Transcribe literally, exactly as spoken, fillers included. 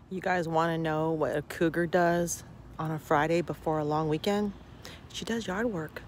You guys want to know what a cougar does on a Friday before a long weekend? She does yard work.